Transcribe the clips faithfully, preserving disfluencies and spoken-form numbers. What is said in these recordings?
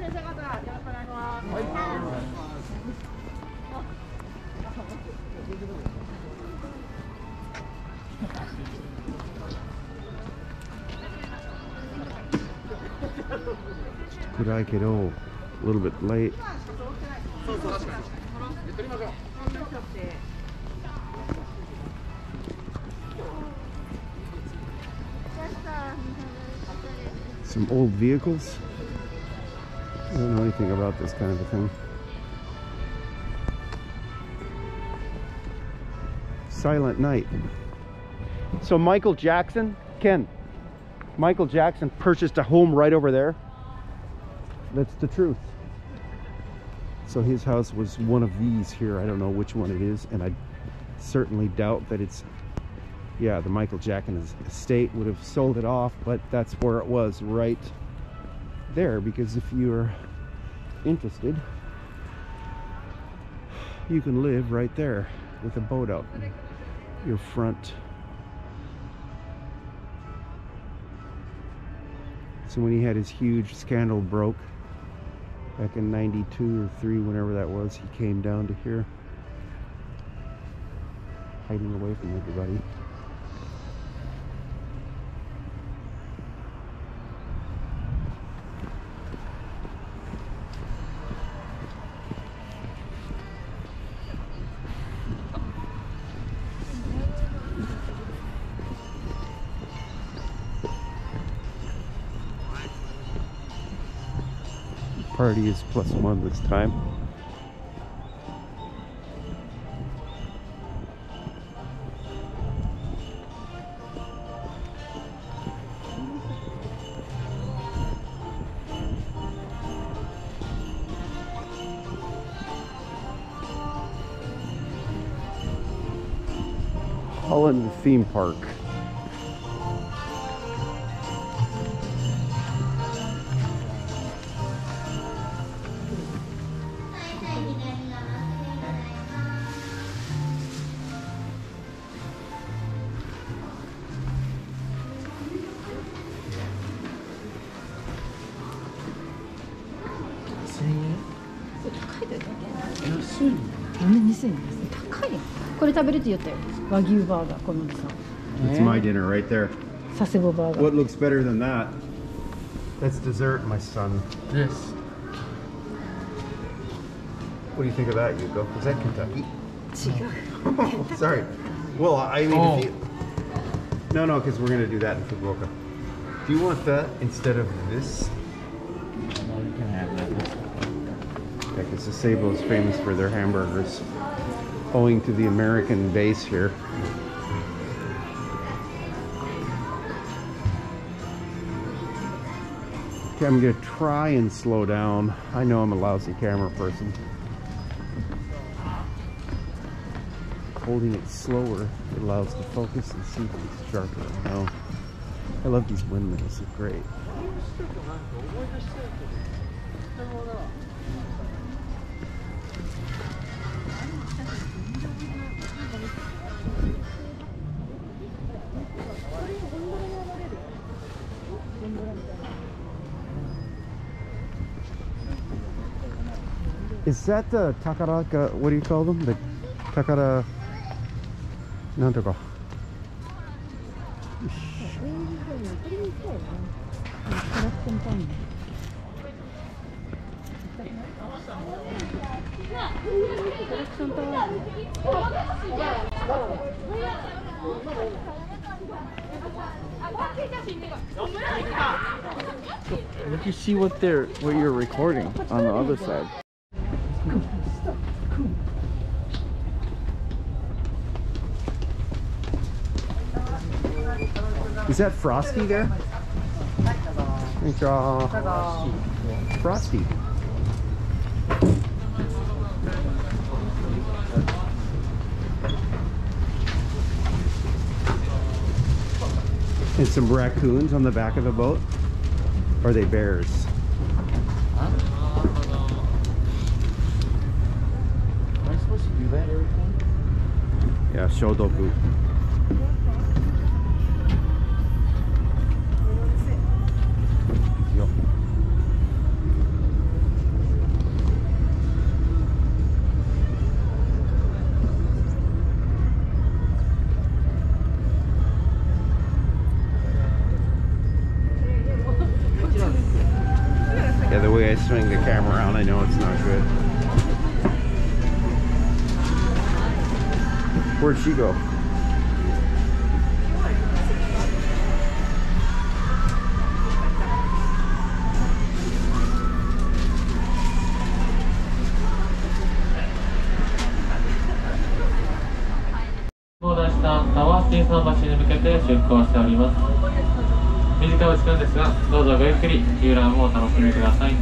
暗いけど a little bit late. Some old vehicles. I don't know anything about this kind of a thing. Silent night. So Micheal Jackson, Ken, Micheal Jackson purchased a home right over there. That's the truth. So his house was one of these here. I don't know which one it is, and I certainly doubt that it's, yeah, the Micheal Jackson estate would have sold it off, but that's where it was, right there, because if you're interested, you can live right there with a boat out in your front. So when he had his huge scandal broke back in ninety-two or three, whenever that was, he came down to here, hiding away from everybody. Party is plus one this time. Holland theme park. It's my dinner right there. Sasebo burger. What looks better than that? That's dessert, my son. This. What do you think of that, Yuko? Is that Kentucky? Oh, sorry. Well, I mean, oh. if you... No, no, because we're going to do that in Fukuoka. Do you want that instead of this? No, you can have that. Yeah, because Sasebo is famous for their hamburgers, owing to the American base here. Okay, I'm going to try and slow down. I know I'm a lousy camera person. Holding it slower, it allows to focus and see things sharper. Oh, I love these windmills, they're great. Is that the Takaraka, what do you call them? The Takara... Nantoka. Let you see what they're what you're recording on the other side. Is that Frosty there? Frosty. And some raccoons on the back of the boat? Or are they bears? Huh? Am I supposed to do that every time? Yeah, shodoku. swing the camera around. I know it's not good. Where'd she go? 新桟橋に向けて出港しております。短いお時間ですが、どうぞごゆっくり遊覧をお楽しみください。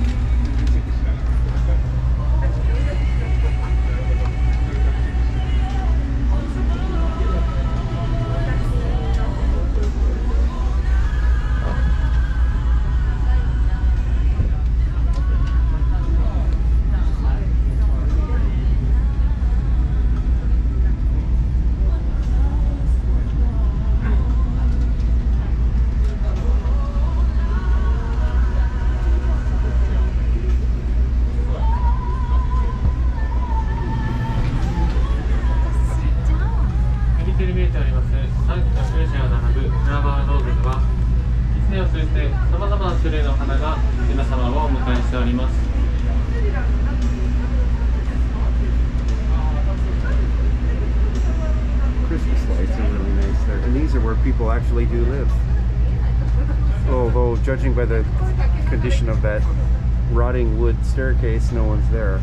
People actually do live. Although, judging by the condition of that rotting wood staircase, no one's there.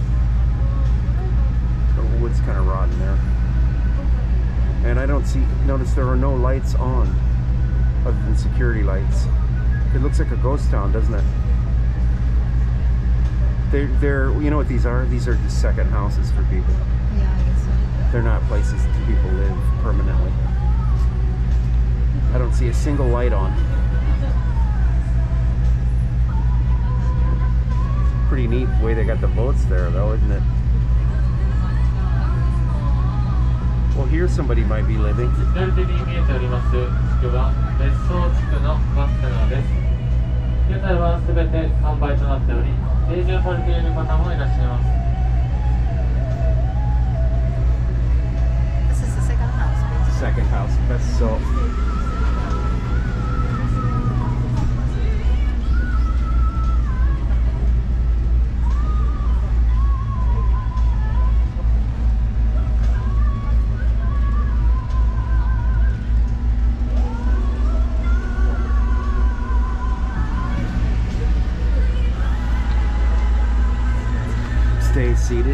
The wood's kind of rotten there. And I don't see, notice there are no lights on other than security lights. It looks like a ghost town, doesn't it? They're, they're, you know what these are? These are just second houses for people. Yeah, I guess so. They're not places that people live permanently. I don't see a single light on. Pretty neat way they got the boats there though, isn't it? Well, here somebody might be living. This is the second house. Second house, that's so. Stay seated.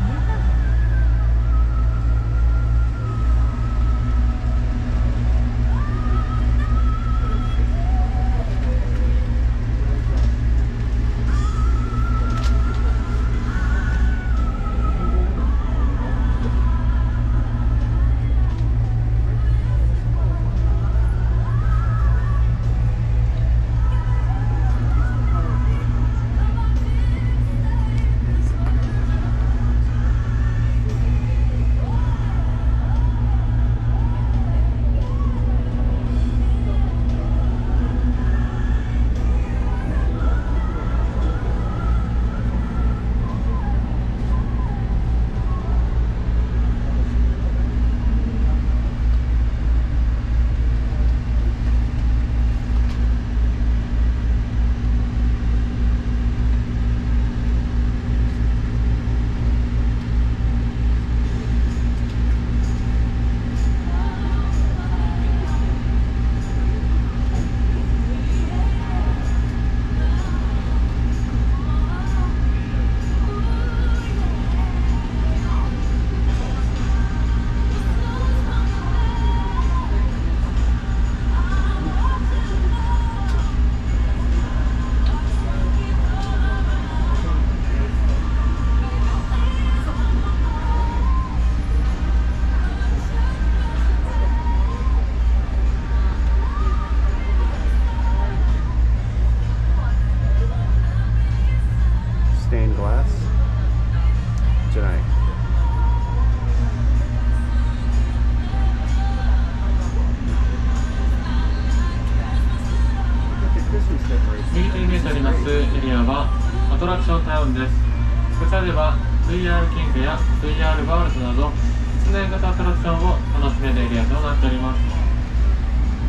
ブイアール キングや ブイアール ワールドなど室内型アトラクションを楽しめるエリアとなっております。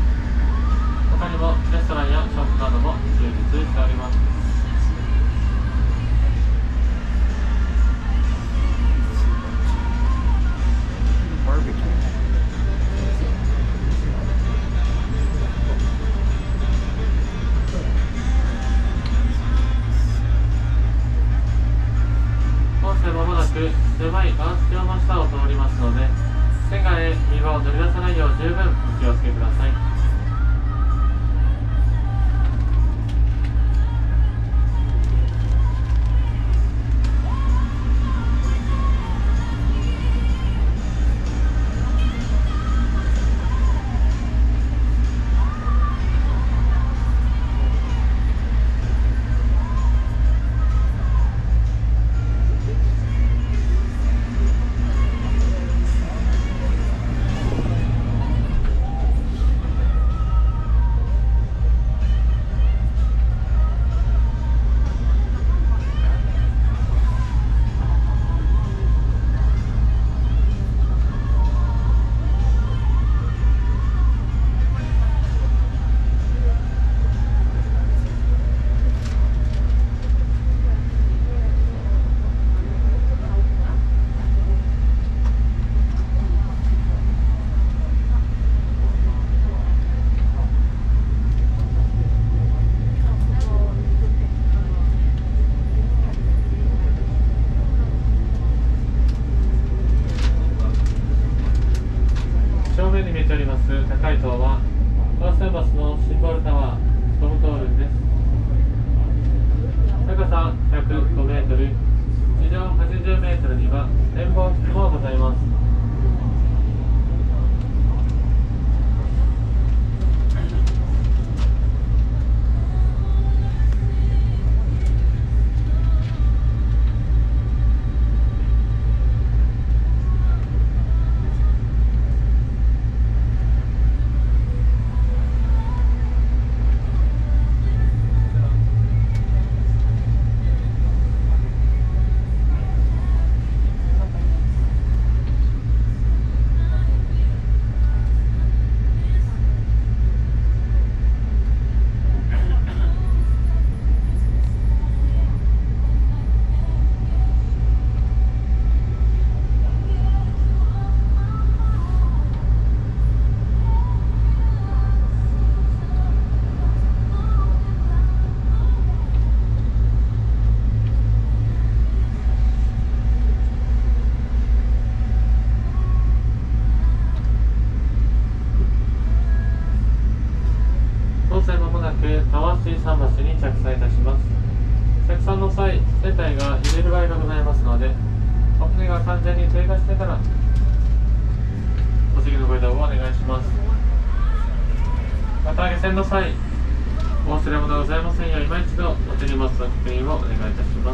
他にもレストランやショップなども充実しております。 際、バース橋の下を通りますので、線外へ身を乗り出さないよう十分お気をつけください。正面に見えております高い塔はハウスバスのシンボルタワートムトールンです。高さひゃくごメートル、地上はちじゅうメートルには展望室もございます。まもなくタワー水桟橋に着船いたします。着船の際、船体が揺れる場合がございますので、お船が完全に低下してからお次のご移動をお願いします。また下船の際、お忘れ物がございませんよう今一度お手荷物の確認をお願いいたします。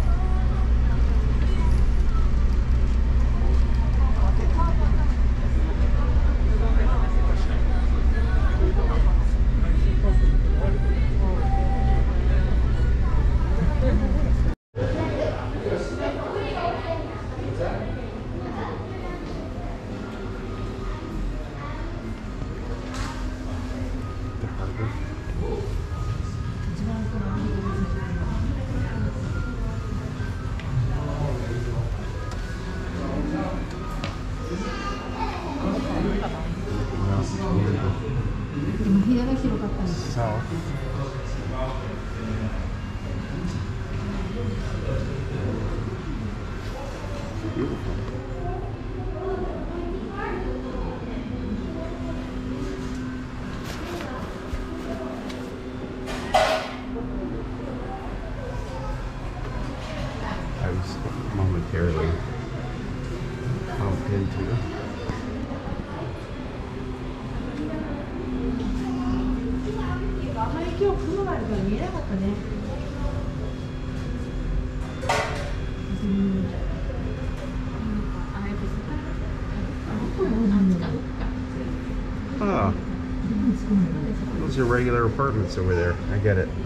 Momentarily pumped into. あまり今日雲があるから見えなかったね。うん。 Ah, those are regular apartments over there. I get it.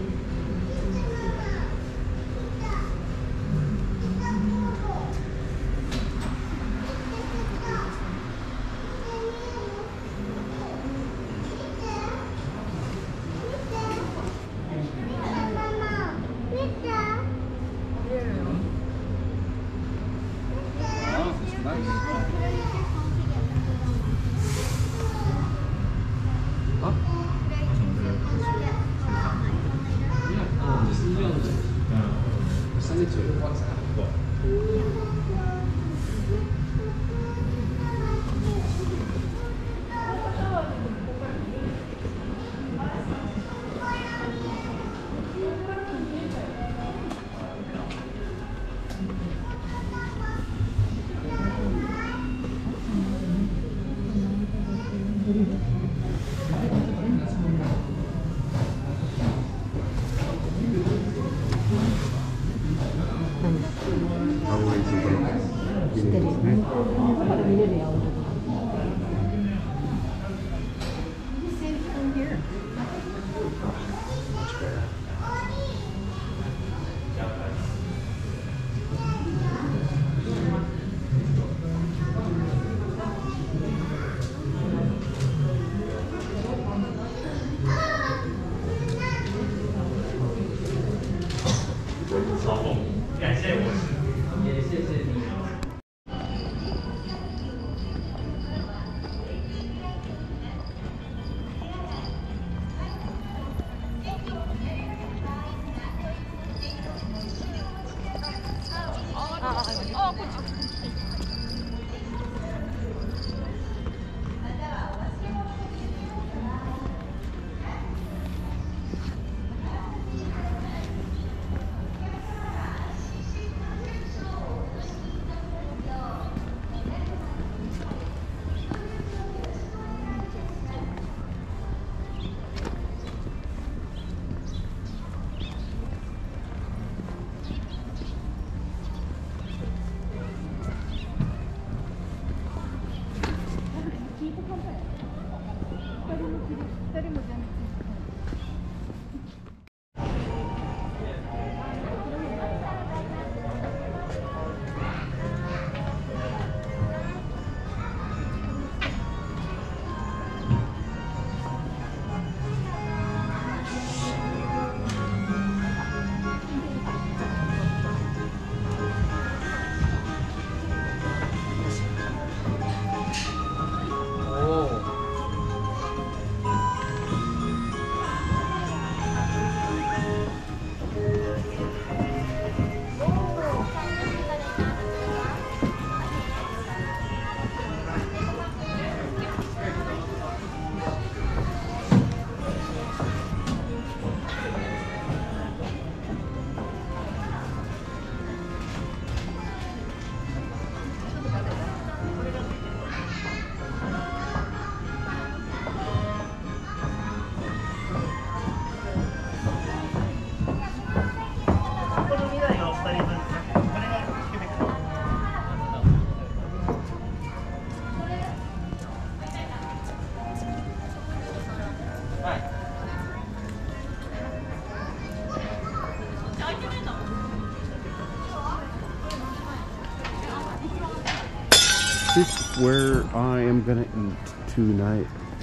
this where I am gonna eat tonight?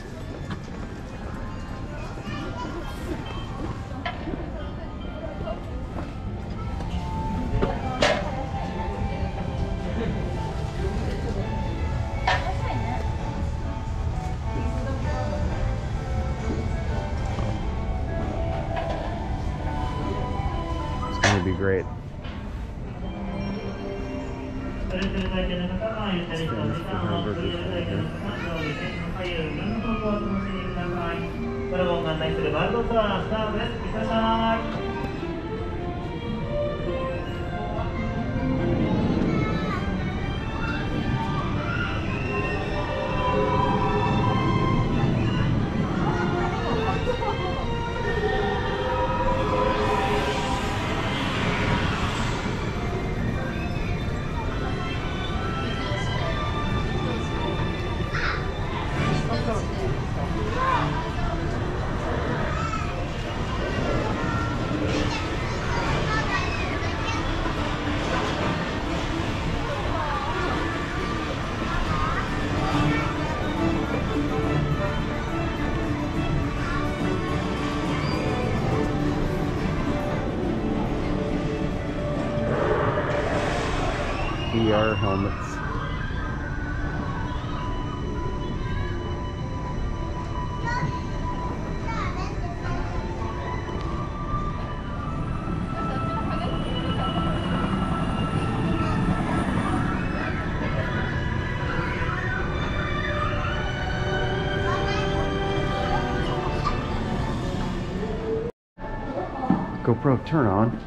It's gonna be great. V R helmets. GoPro, turn on.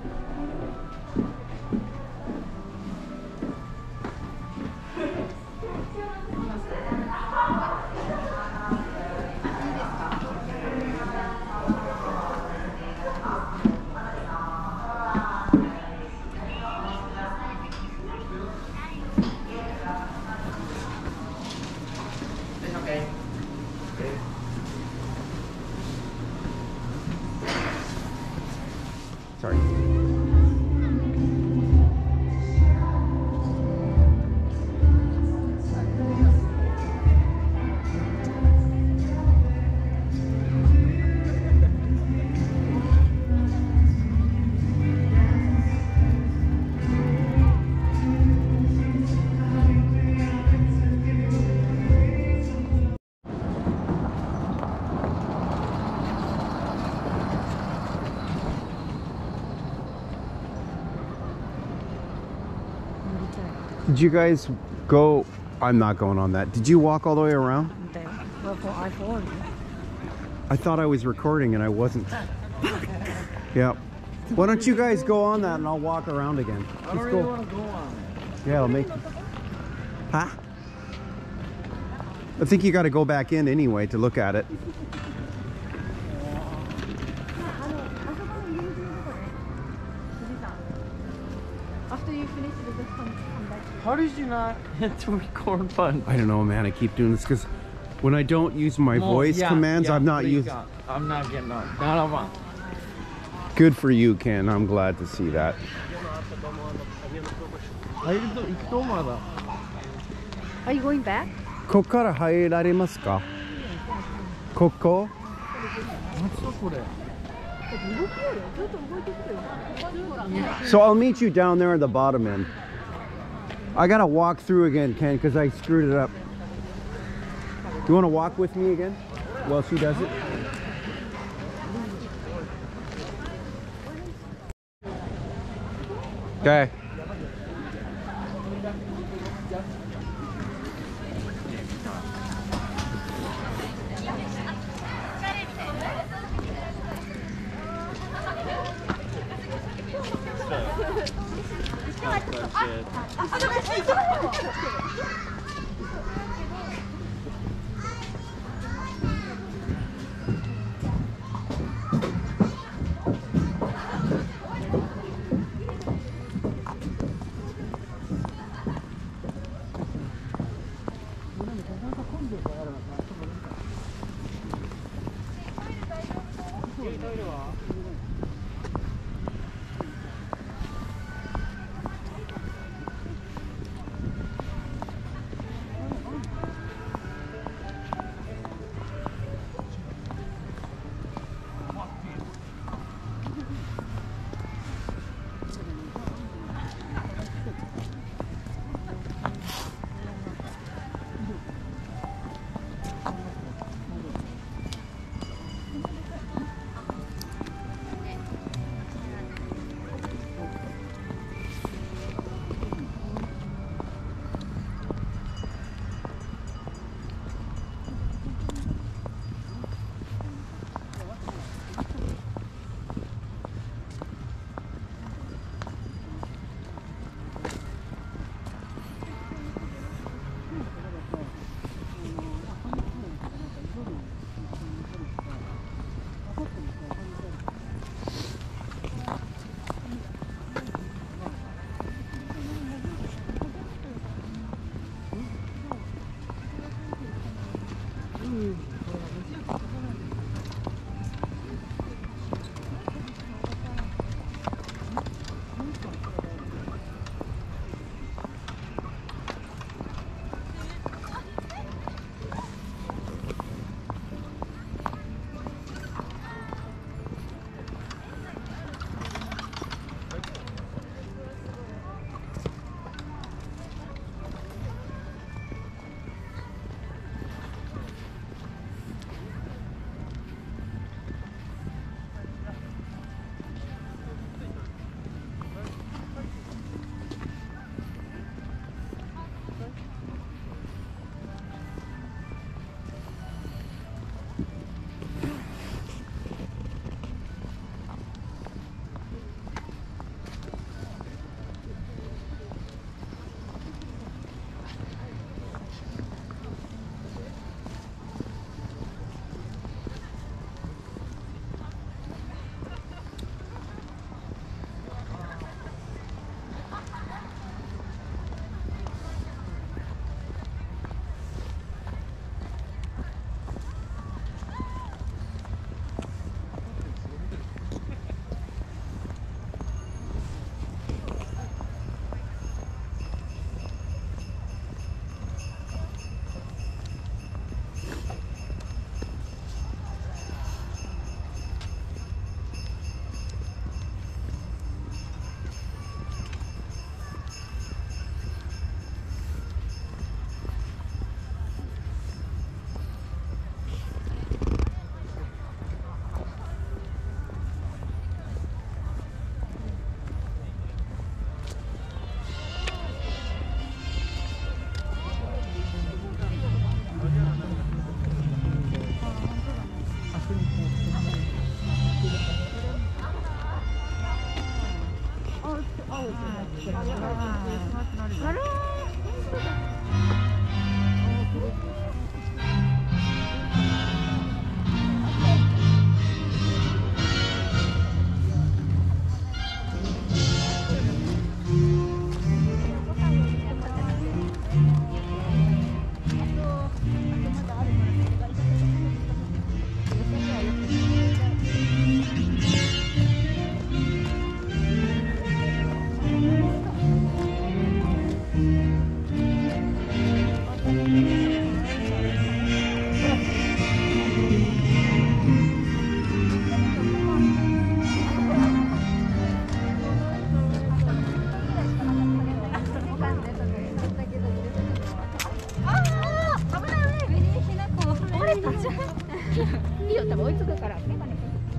Sorry. Did you guys go? I'm not going on that. Did you walk all the way around? I thought I was recording and I wasn't. Yeah. Why don't you guys go on that and I'll walk around again? I don't really want to go on it. Yeah, I'll make. Huh? I think you got to go back in anyway to look at it. After you finish it, just come, come back. How did you not hit the record button? I don't know, man. I keep doing this because when I don't use my No, voice yeah, commands, yeah, I'm not please using. God. I'm not getting on. Not on. Good for you, Ken. I'm glad to see that. Are you going back? ここから入られますか? ここ? So I'll meet you down there at the bottom end. I gotta walk through again, Ken, because I screwed it up. You want to walk with me again while she does it? Okay. あらいいよ、多分追いつくから。メガネ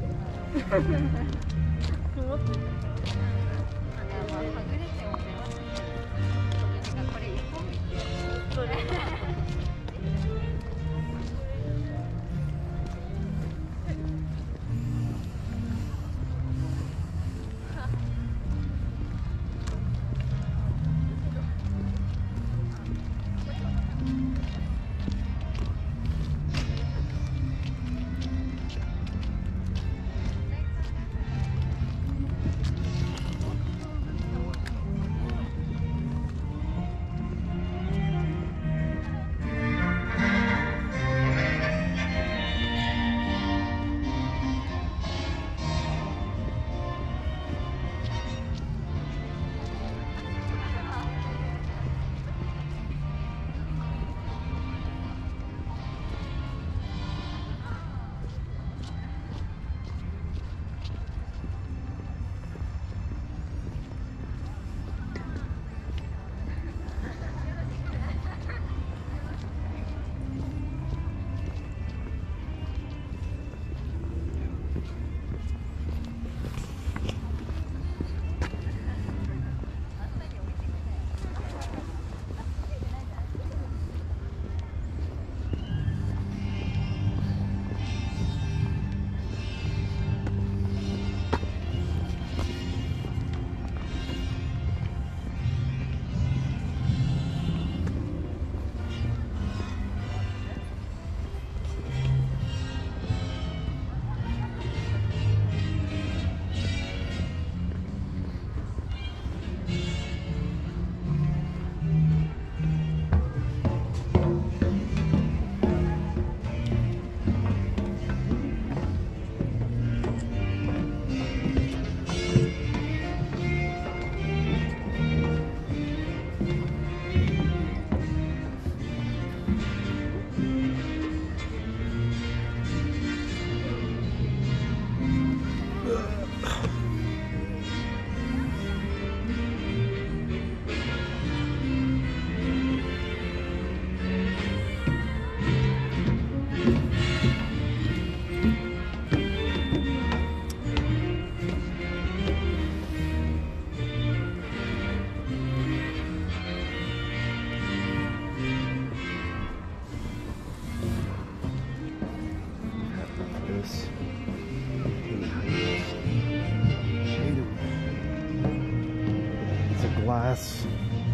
glass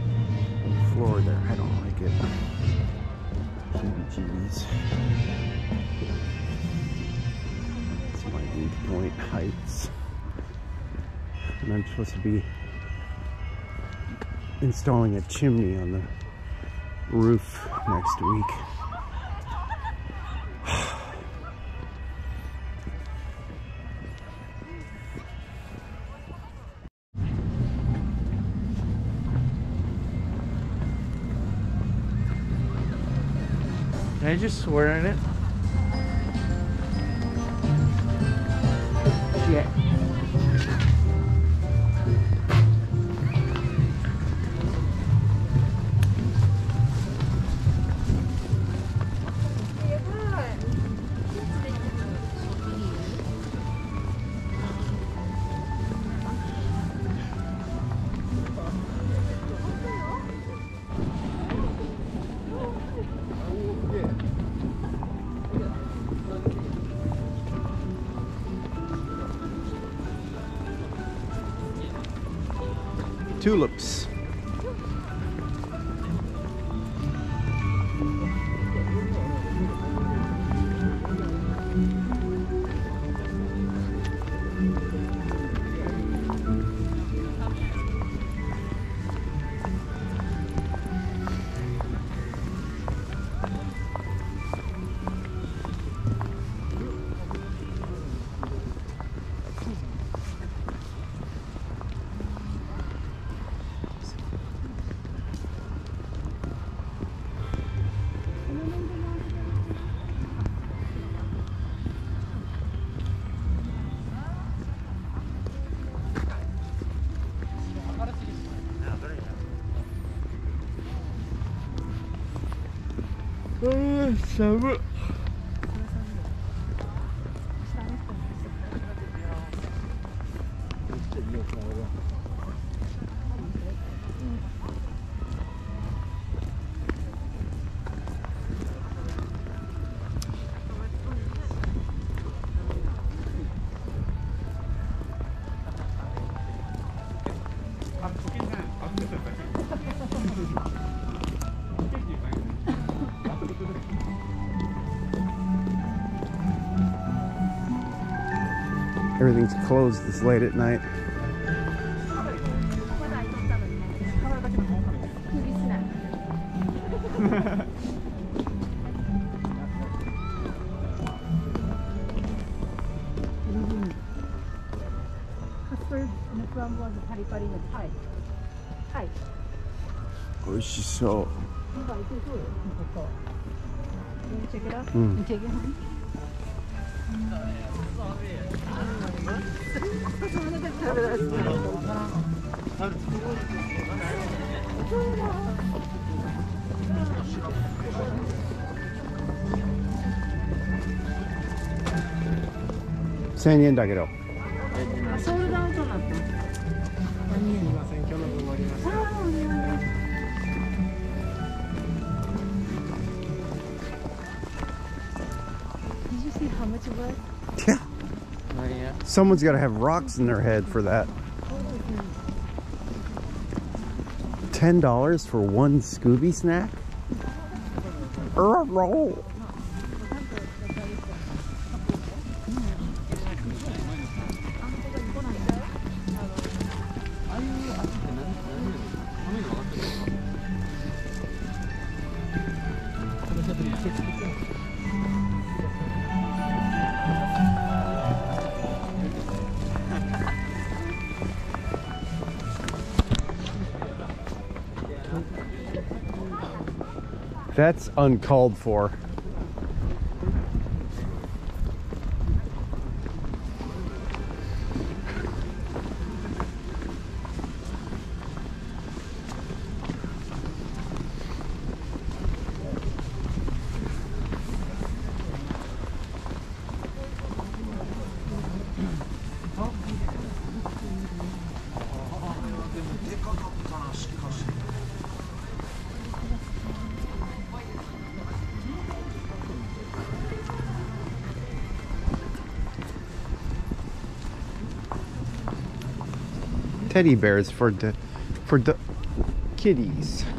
floor there. I don't like it. Jeebies. It's my eight point heights. And I'm supposed to be installing a chimney on the roof next week. Can I just swear in it? Shit. tulips. Uh,寒い. Everything's closed this late at night. Custard in the front was a pari pari in the Thai. Thai. Oishishou. You check it out? Mm. You take it home? ten yen だけど。 ソールドアウトになってます。何円？Did you see how much it was? Yeah. Oh, yeah. Someone's got to have rocks in their head for that. ten dollars for one Scooby snack? Or a roll? That's uncalled for. Teddy bears for the for the kitties.